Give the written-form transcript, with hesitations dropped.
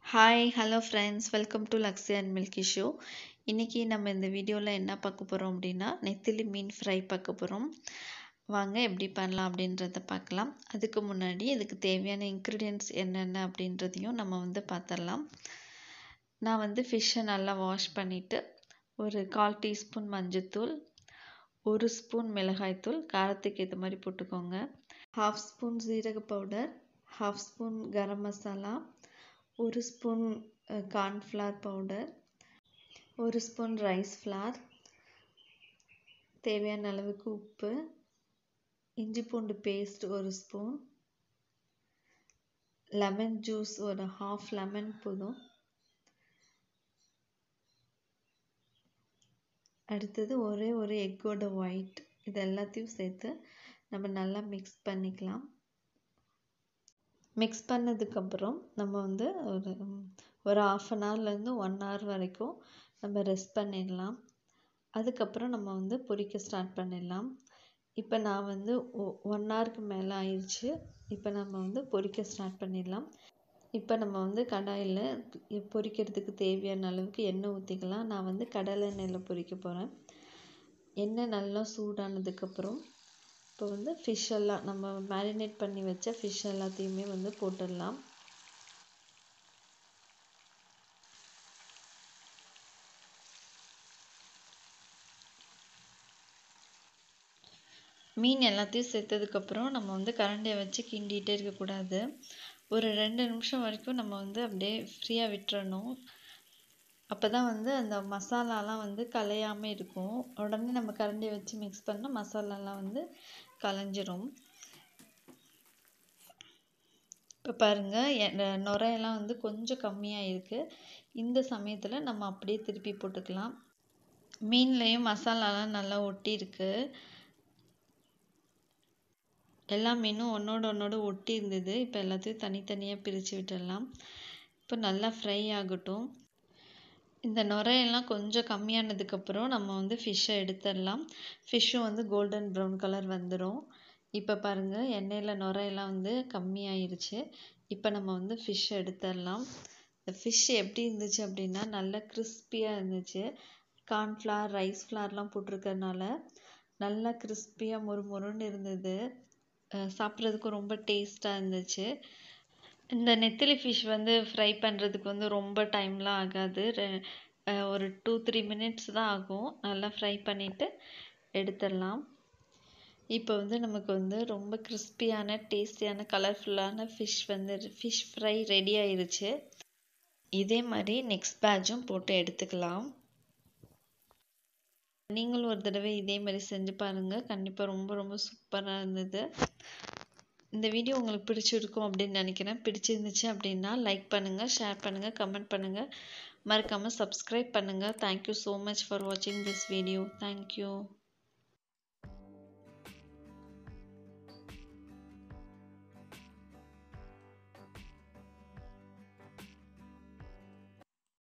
Hi hello friends, welcome to Luxy and Milky show. இன்றைக்கி நம்ம இந்த வீடியோவில் என்ன பார்க்க போகிறோம் அப்படின்னா, நெத்திலி மீன் ஃப்ரை பார்க்க போகிறோம். வாங்க எப்படி பண்ணலாம் அப்படின்றத பார்க்கலாம். அதுக்கு முன்னாடி இதுக்கு தேவையான இன்க்ரீடியன்ட்ஸ் என்னென்ன அப்படின்றதையும் நம்ம பார்த்துடலாம். நான் ஃபிஷ்ஷை நல்லா வாஷ் பண்ணிவிட்டு ஒரு 1/4 டீஸ்பூன் மஞ்சத்தூள், 1 ஸ்பூன் மிளகாய்த்தூள், காரத்துக்கு ஏற்ற மாதிரி போட்டுக்கோங்க, 1/2 ஸ்பூன் ஜீரக powder, 1/2 spoon garam masala, 1 spoon cornflour powder, 1 spoon rice flour, தேவையான அளவுக்கு உப்பு, இஞ்சி பூண்டு பேஸ்ட் 1 ஸ்பூன், லெமன் ஜூஸ் ஒரு 1/2 லெமன் போதும். அடுத்தது ஒரு எக்கோட ஒயிட். இது எல்லாத்தையும் சேர்த்து நம்ம நல்லா மிக்ஸ் பண்ணிக்கலாம். மிக்ஸ் பண்ணதுக்கப்புறம் நம்ம ஒரு 1/2 அன் ஹவர்லேருந்து 1 ஹவர் வரைக்கும் நம்ம ரெஸ்ட் பண்ணிடலாம். அதுக்கப்புறம் நம்ம பொரிக்க ஸ்டார்ட் பண்ணிடலாம். இப்போ நான் 1 ஹவருக்கு மேலே ஆயிடுச்சு. இப்போ நம்ம பொரிக்க ஸ்டார்ட் பண்ணிடலாம். இப்போ நம்ம கடாயில் பொரிக்கிறதுக்கு தேவையான அளவுக்கு எண்ணெய் ஊற்றிக்கலாம். நான் கடலை எண்ணெயில் பொரிக்க போகிறேன். எண்ணெய் நல்லா சூடானதுக்கப்புறம் இப்போ ஃபிஷ் எல்லாம் நம்ம மேரினேட் பண்ணி வச்ச ஃபிஷ் எல்லாத்தையுமே போட்டுடலாம். மீன் எல்லாத்தையும் சேர்த்ததுக்கப்புறம் நம்ம கரண்டியை வச்சு கிண்டிகிட்டே இருக்கக்கூடாது. ஒரு 2 நிமிஷம் வரைக்கும் நம்ம அப்படியே ஃப்ரீயாக விட்டுறணும். அப்போ தான் அந்த மசாலாலாம் கலையாமல் இருக்கும். உடனே நம்ம கரண்டியை வச்சு மிக்ஸ் பண்ணால் மசாலாலாம் கலைஞ்சிரும். இப்போ பாருங்கள், நுரையெல்லாம் கொஞ்சம் கம்மியாக இருக்குது. இந்த சமயத்தில் நம்ம அப்படியே திருப்பி போட்டுக்கலாம். மீன்லேயும் மசாலாலாம் நல்லா ஒட்டி இருக்கு. எல்லா மீனும் ஒன்றோடு ஒட்டி இருந்தது. இப்போ எல்லாத்தையும் தனித்தனியாக பிரித்து விட்டுடலாம். இப்போ நல்லா ஃப்ரை ஆகட்டும். இந்த நுரையெல்லாம் கொஞ்சம் கம்மியானதுக்கப்புறம் நம்ம ஃபிஷ்ஷை எடுத்துடலாம். ஃபிஷ்ஷும் கோல்டன் ப்ரௌன் கலர் வந்துடும். இப்போ பாருங்கள், எண்ணெயில் நுரையெல்லாம் கம்மியாயிருச்சு. இப்போ நம்ம ஃபிஷ்ஷை எடுத்துடலாம். இந்த ஃபிஷ் எப்படி இருந்துச்சு அப்படின்னா நல்லா கிறிஸ்பியாக இருந்துச்சு. கார்ன்ஃப்ளவர், ரைஸ் ஃப்ளார்லாம் போட்டிருக்கறனால நல்லா கிறிஸ்பியாக மொறுமொறுன்னு இருந்தது. சாப்பிட்றதுக்கு ரொம்ப டேஸ்ட்டாக இருந்துச்சு. இந்த நெத்திலி ஃபிஷ் ஃப்ரை பண்ணுறதுக்கு ரொம்ப டைம்லாம் ஆகாது. ஒரு 2-3 மினிட்ஸ் தான் ஆகும். நல்லா ஃப்ரை பண்ணிவிட்டு எடுத்துடலாம். இப்போ நமக்கு ரொம்ப கிறிஸ்பியான, டேஸ்டியான, கலர்ஃபுல்லான ஃபிஷ் ஃப்ரை ரெடி ஆயிருச்சு. இதே மாதிரி நெக்ஸ்ட் பேட்சும் போட்டு எடுத்துக்கலாம். நீங்களும் ஒரு தடவை இதே மாதிரி செஞ்சு பாருங்கள். கண்டிப்பாக ரொம்ப சூப்பராக இருந்தது. இந்த வீடியோ உங்களுக்கு பிடிச்சிருக்கும் அப்படின்னு நினைக்கிறேன். பிடிச்சிருந்துச்சு அப்படின்னா லைக் பண்ணுங்கள், ஷேர் பண்ணுங்கள், கமெண்ட் பண்ணுங்கள், மறக்காமல் சப்ஸ்கிரைப் பண்ணுங்கள். தேங்க்யூ ஸோ மச் ஃபார் வாட்சிங் திஸ் வீடியோ. தேங்க்யூ.